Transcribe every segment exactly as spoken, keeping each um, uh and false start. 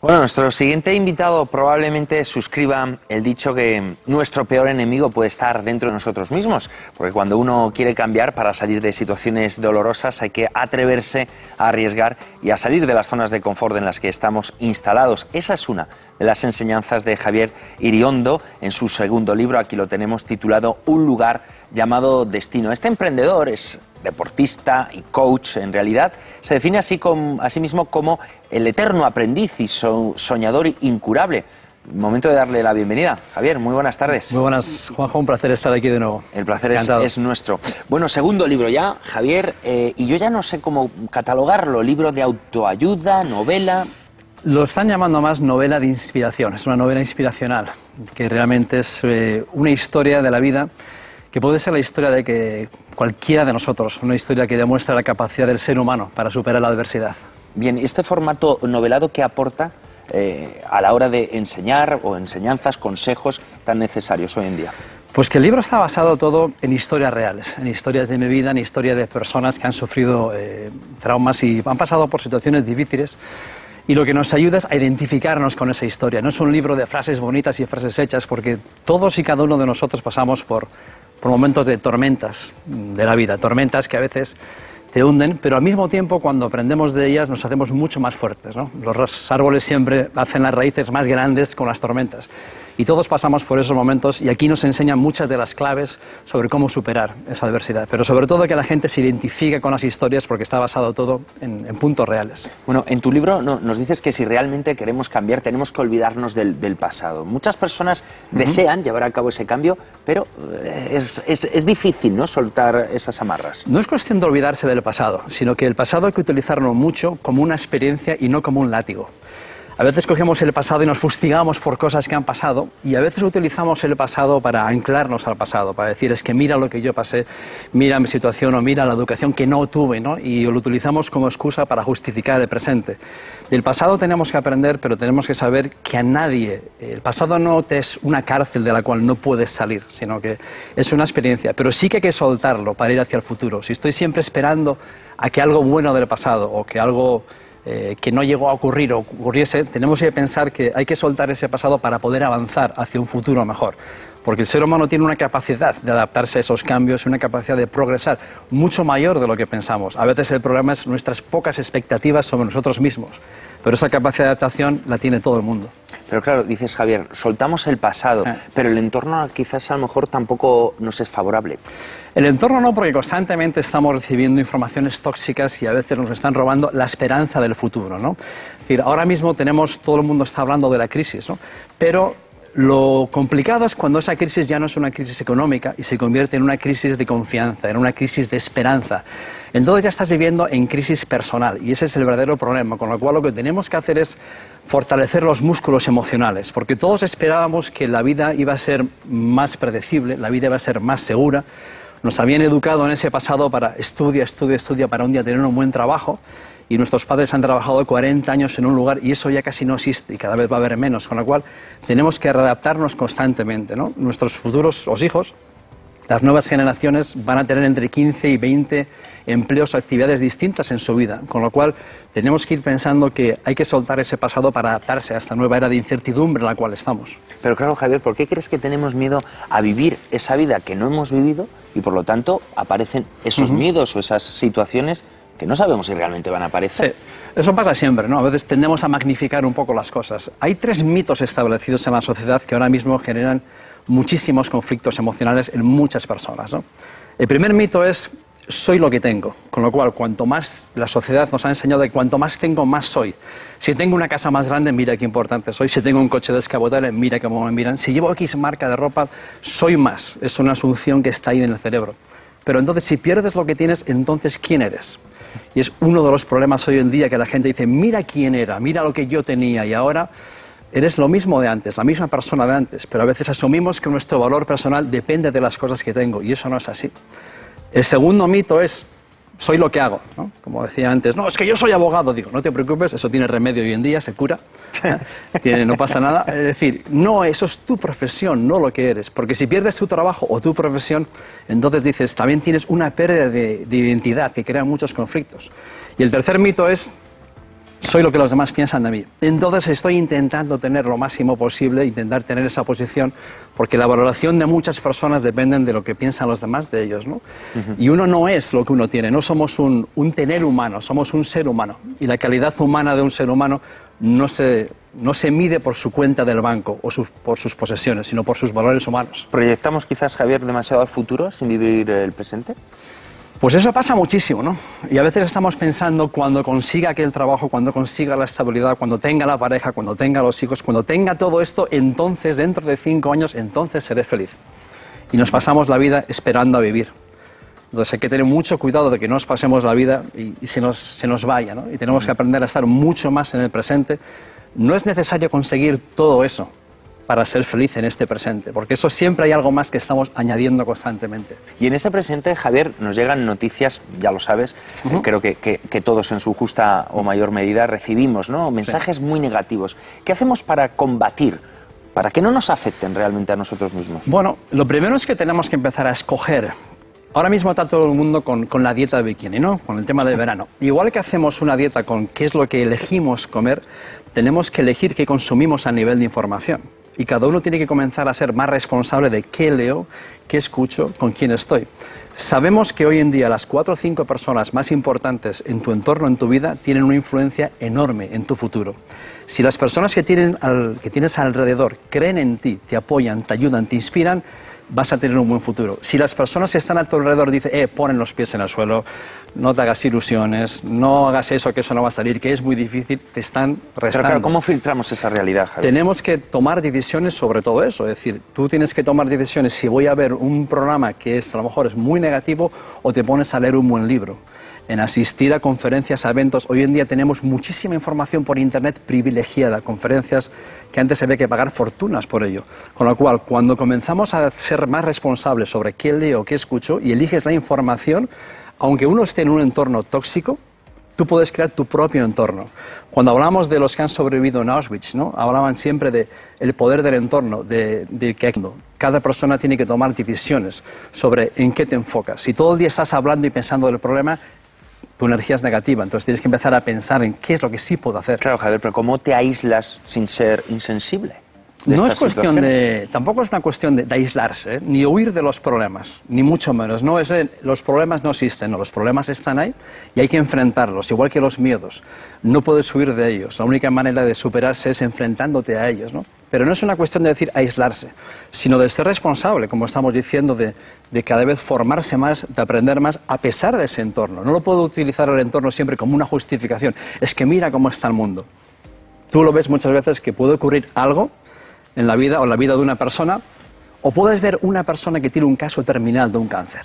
Bueno, nuestro siguiente invitado probablemente suscriba el dicho que nuestro peor enemigo puede estar dentro de nosotros mismos, porque cuando uno quiere cambiar para salir de situaciones dolorosas hay que atreverse a arriesgar y a salir de las zonas de confort en las que estamos instalados. Esa es una de las enseñanzas de Javier Iriondo en su segundo libro, aquí lo tenemos titulado Un lugar llamado destino. Este emprendedor es deportista y coach, en realidad se define así como, a sí mismo como el eterno aprendiz y so, soñador incurable. Momento de darle la bienvenida. Javier, muy buenas tardes. Muy buenas, Juanjo, un placer estar aquí de nuevo. El placer es, es nuestro. Bueno, segundo libro ya, Javier, eh, y yo ya no sé cómo catalogarlo, libro de autoayuda, novela... Lo están llamando más novela de inspiración, es una novela inspiracional, que realmente es eh, una historia de la vida que puede ser la historia de que cualquiera de nosotros, una historia que demuestra la capacidad del ser humano para superar la adversidad. Bien, ¿y este formato novelado qué aporta eh, a la hora de enseñar o enseñanzas, consejos tan necesarios hoy en día? Pues que el libro está basado todo en historias reales, en historias de mi vida, en historias de personas que han sufrido eh, traumas y han pasado por situaciones difíciles. Y lo que nos ayuda es a identificarnos con esa historia. No es un libro de frases bonitas y frases hechas, porque todos y cada uno de nosotros pasamos por... por momentos de tormentas de la vida, tormentas que a veces te hunden, pero al mismo tiempo cuando aprendemos de ellas nos hacemos mucho más fuertes, ¿no? Los árboles siempre hacen las raíces más grandes con las tormentas y todos pasamos por esos momentos y aquí nos enseñan muchas de las claves sobre cómo superar esa adversidad, pero sobre todo que la gente se identifique con las historias porque está basado todo en, en puntos reales. Bueno, en tu libro no, nos dices que si realmente queremos cambiar tenemos que olvidarnos del, del pasado. Muchas personas uh-huh. desean llevar a cabo ese cambio, pero es, es, es difícil, ¿no?, soltar esas amarras. No es cuestión de olvidarse del pasado, sino que el pasado hay que utilizarlo mucho como una experiencia y no como un látigo. A veces cogemos el pasado y nos fustigamos por cosas que han pasado y a veces utilizamos el pasado para anclarnos al pasado, para decir es que mira lo que yo pasé, mira mi situación o mira la educación que no tuve, ¿no? Y lo utilizamos como excusa para justificar el presente. Del pasado tenemos que aprender, pero tenemos que saber que a nadie, el pasado no es una cárcel de la cual no puedes salir, sino que es una experiencia, pero sí que hay que soltarlo para ir hacia el futuro. Si estoy siempre esperando a que algo bueno del pasado o que algo... Eh, que no llegó a ocurrir o ocurriese, tenemos que pensar que hay que soltar ese pasado para poder avanzar hacia un futuro mejor. Porque el ser humano tiene una capacidad de adaptarse a esos cambios, una capacidad de progresar mucho mayor de lo que pensamos. A veces el problema es nuestras pocas expectativas sobre nosotros mismos, pero esa capacidad de adaptación la tiene todo el mundo. Pero claro, dices Javier, soltamos el pasado, eh. pero el entorno quizás a lo mejor tampoco nos es favorable. El entorno no, porque constantemente estamos recibiendo informaciones tóxicas y a veces nos están robando la esperanza del futuro, ¿no? Es decir, ahora mismo tenemos, todo el mundo está hablando de la crisis, ¿no? Pero lo complicado es cuando esa crisis ya no es una crisis económica y se convierte en una crisis de confianza, en una crisis de esperanza. Entonces ya estás viviendo en crisis personal y ese es el verdadero problema, con lo cual lo que tenemos que hacer es fortalecer los músculos emocionales, porque todos esperábamos que la vida iba a ser más predecible, la vida iba a ser más segura. Nos habían educado en ese pasado para estudia, estudia, estudia para un día tener un buen trabajo y nuestros padres han trabajado cuarenta años en un lugar y eso ya casi no existe y cada vez va a haber menos, con lo cual tenemos que readaptarnos constantemente, ¿no? Nuestros futuros, los hijos, las nuevas generaciones van a tener entre quince y veinte empleos o actividades distintas en su vida, con lo cual tenemos que ir pensando que hay que soltar ese pasado para adaptarse a esta nueva era de incertidumbre en la cual estamos. Pero claro, Javier, ¿por qué crees que tenemos miedo a vivir esa vida que no hemos vivido y por lo tanto aparecen esos uh-huh. miedos o esas situaciones que no sabemos si realmente van a aparecer? Sí, eso pasa siempre, ¿no? A veces tendemos a magnificar un poco las cosas. Hay tres mitos establecidos en la sociedad que ahora mismo generan muchísimos conflictos emocionales en muchas personas, ¿no? El primer mito es soy lo que tengo, con lo cual cuanto más la sociedad nos ha enseñado que cuanto más tengo, más soy. Si tengo una casa más grande, mira qué importante soy. Si tengo un coche descapotable, mira cómo me miran. Si llevo X marca de ropa, soy más. Es una asunción que está ahí en el cerebro. Pero entonces si pierdes lo que tienes, entonces ¿quién eres? Y es uno de los problemas hoy en día que la gente dice, mira quién era, mira lo que yo tenía y ahora eres lo mismo de antes, la misma persona de antes, pero a veces asumimos que nuestro valor personal depende de las cosas que tengo y eso no es así. El segundo mito es, soy lo que hago, ¿no? Como decía antes, no, es que yo soy abogado. Digo, no te preocupes, eso tiene remedio hoy en día, se cura, ¿eh? Tiene, no pasa nada. Es decir, no, eso es tu profesión, no lo que eres. Porque si pierdes tu trabajo o tu profesión, entonces dices, también tienes una pérdida de, de identidad que crea muchos conflictos. Y el tercer mito es, soy lo que los demás piensan de mí. Entonces estoy intentando tener lo máximo posible, intentar tener esa posición, porque la valoración de muchas personas depende de lo que piensan los demás de ellos, ¿no? Uh-huh. Y uno no es lo que uno tiene, no somos un, un tener humano, somos un ser humano. Y la calidad humana de un ser humano no se, no se mide por su cuenta del banco o su, por sus posesiones, sino por sus valores humanos. ¿Proyectamos quizás, Javier, demasiado al futuro sin vivir el presente? Pues eso pasa muchísimo, ¿no? Y a veces estamos pensando cuando consiga aquel trabajo, cuando consiga la estabilidad, cuando tenga la pareja, cuando tenga los hijos, cuando tenga todo esto, entonces, dentro de cinco años, entonces seré feliz. Y nos pasamos la vida esperando a vivir. Entonces hay que tener mucho cuidado de que no nos pasemos la vida y, y se, nos, se nos vaya, ¿no? Y tenemos que aprender a estar mucho más en el presente. No es necesario conseguir todo eso para ser feliz en este presente, porque eso siempre hay algo más que estamos añadiendo constantemente. Y en ese presente, Javier, nos llegan noticias, ya lo sabes, uh-huh. eh, creo que, que, que todos en su justa o mayor medida recibimos, ¿no? Mensajes sí. muy negativos. ¿Qué hacemos para combatir, para que no nos afecten realmente a nosotros mismos? Bueno, lo primero es que tenemos que empezar a escoger. Ahora mismo está todo el mundo con, con la dieta de bikini, ¿no? Con el tema del verano. Igual que hacemos una dieta con qué es lo que elegimos comer, tenemos que elegir qué consumimos a nivel de información. Y cada uno tiene que comenzar a ser más responsable de qué leo, qué escucho, con quién estoy. Sabemos que hoy en día las cuatro o cinco personas más importantes en tu entorno, en tu vida, tienen una influencia enorme en tu futuro. Si las personas que, tienen al, que tienes alrededor creen en ti, te apoyan, te ayudan, te inspiran, vas a tener un buen futuro. Si las personas que están a tu alrededor dicen, eh, ponen los pies en el suelo, no te hagas ilusiones, no hagas eso, que eso no va a salir, que es muy difícil, te están restando. Pero claro, ¿cómo filtramos esa realidad, Javier? Tenemos que tomar decisiones sobre todo eso, es decir, tú tienes que tomar decisiones si voy a ver un programa que es, a lo mejor es muy negativo, o te pones a leer un buen libro. En asistir a conferencias, a eventos. Hoy en día tenemos muchísima información por internet privilegiada, conferencias que antes había que pagar fortunas por ello. Con lo cual, cuando comenzamos a ser más responsables sobre qué leo, qué escucho y eliges la información, aunque uno esté en un entorno tóxico, tú puedes crear tu propio entorno. Cuando hablamos de los que han sobrevivido en Auschwitz, ¿no? Hablaban siempre de el poder del entorno, de, de que cada persona tiene que tomar decisiones sobre en qué te enfocas. Si todo el día estás hablando y pensando del problema, tu energía es negativa, entonces tienes que empezar a pensar en qué es lo que sí puedo hacer. Claro, Javier, pero ¿cómo te aíslas sin ser insensible? No es cuestión de, tampoco es una cuestión de, de aislarse, ¿eh? Ni huir de los problemas, ni mucho menos. No, eso, los problemas no existen, no, los problemas están ahí y hay que enfrentarlos, igual que los miedos. No puedes huir de ellos, la única manera de superarse es enfrentándote a ellos, ¿no? Pero no es una cuestión de decir aislarse, sino de ser responsable, como estamos diciendo, de, de cada vez formarse más, de aprender más, a pesar de ese entorno. No lo puedo utilizar el entorno siempre como una justificación. Es que mira cómo está el mundo. Tú lo ves muchas veces que puede ocurrir algo en la vida o en la vida de una persona, o puedes ver una persona que tiene un caso terminal de un cáncer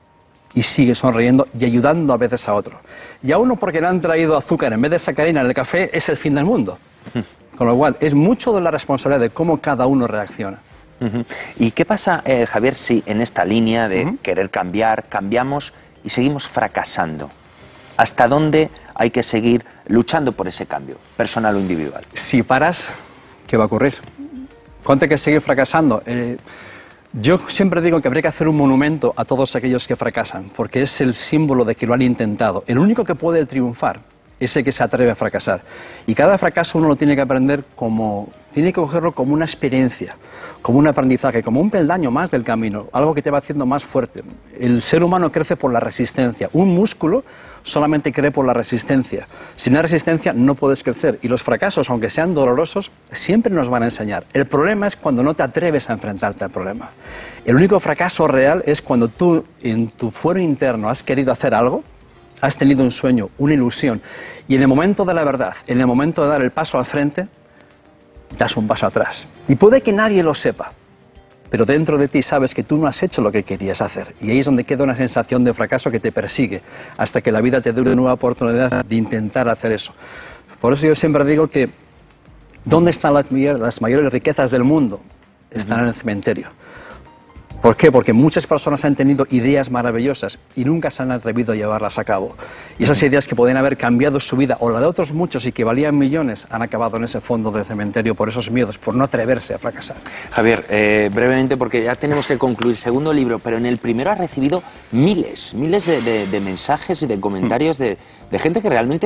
y sigue sonriendo y ayudando a veces a otro. Y a uno porque le han traído azúcar en vez de sacarina en el café es el fin del mundo. Con lo cual, es mucho de la responsabilidad de cómo cada uno reacciona. Uh-huh. ¿Y qué pasa, eh, Javier, si en esta línea de uh-huh. querer cambiar, cambiamos y seguimos fracasando? ¿Hasta dónde hay que seguir luchando por ese cambio, personal o individual? Si paras, ¿qué va a ocurrir? ¿Cuánto hay que seguir fracasando? Eh, yo siempre digo que habría que hacer un monumento a todos aquellos que fracasan, porque es el símbolo de que lo han intentado. El único que puede triunfar es el que se atreve a fracasar. Y cada fracaso uno lo tiene que aprender como, tiene que cogerlo como una experiencia, como un aprendizaje, como un peldaño más del camino, algo que te va haciendo más fuerte. El ser humano crece por la resistencia. Un músculo solamente crece por la resistencia. Sin una resistencia no puedes crecer. Y los fracasos, aunque sean dolorosos, siempre nos van a enseñar. El problema es cuando no te atreves a enfrentarte al problema. El único fracaso real es cuando tú, en tu fuero interno, has querido hacer algo, has tenido un sueño, una ilusión, y en el momento de la verdad, en el momento de dar el paso al frente, das un paso atrás. Y puede que nadie lo sepa, pero dentro de ti sabes que tú no has hecho lo que querías hacer. Y ahí es donde queda una sensación de fracaso que te persigue, hasta que la vida te dé una nueva oportunidad de intentar hacer eso. Por eso yo siempre digo que, ¿dónde están las, las mayores riquezas del mundo? Están en el cementerio. ¿Por qué? Porque muchas personas han tenido ideas maravillosas y nunca se han atrevido a llevarlas a cabo. Y esas ideas que podían haber cambiado su vida o la de otros muchos y que valían millones han acabado en ese fondo del cementerio por esos miedos, por no atreverse a fracasar. Javier, eh, brevemente, porque ya tenemos que concluir. Segundo libro, pero en el primero has recibido miles, miles de, de, de mensajes y de comentarios de, de gente que realmente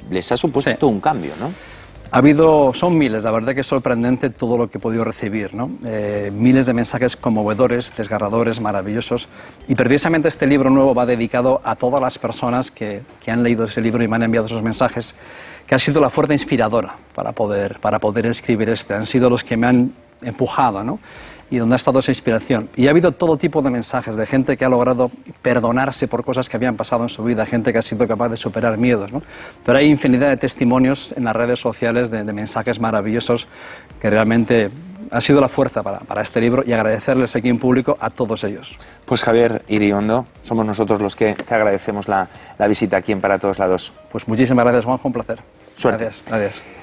les ha supuesto Sí. todo un cambio, ¿no? Ha habido, son miles, la verdad que es sorprendente todo lo que he podido recibir, ¿no? Eh, miles de mensajes conmovedores, desgarradores, maravillosos. Y precisamente este libro nuevo va dedicado a todas las personas que, que han leído ese libro y me han enviado esos mensajes, que ha sido la fuerza inspiradora para poder, para poder escribir este. Han sido los que me han empujado, ¿no? Y donde ha estado esa inspiración. Y ha habido todo tipo de mensajes de gente que ha logrado perdonarse por cosas que habían pasado en su vida, gente que ha sido capaz de superar miedos, ¿no? Pero hay infinidad de testimonios en las redes sociales de, de mensajes maravillosos que realmente ha sido la fuerza para, para este libro, y agradecerles aquí en público a todos ellos. Pues Javier Iriondo, somos nosotros los que te agradecemos la, la visita aquí en Para Todos Lados. Pues muchísimas gracias, Juanjo, un placer. Suerte. Gracias, gracias.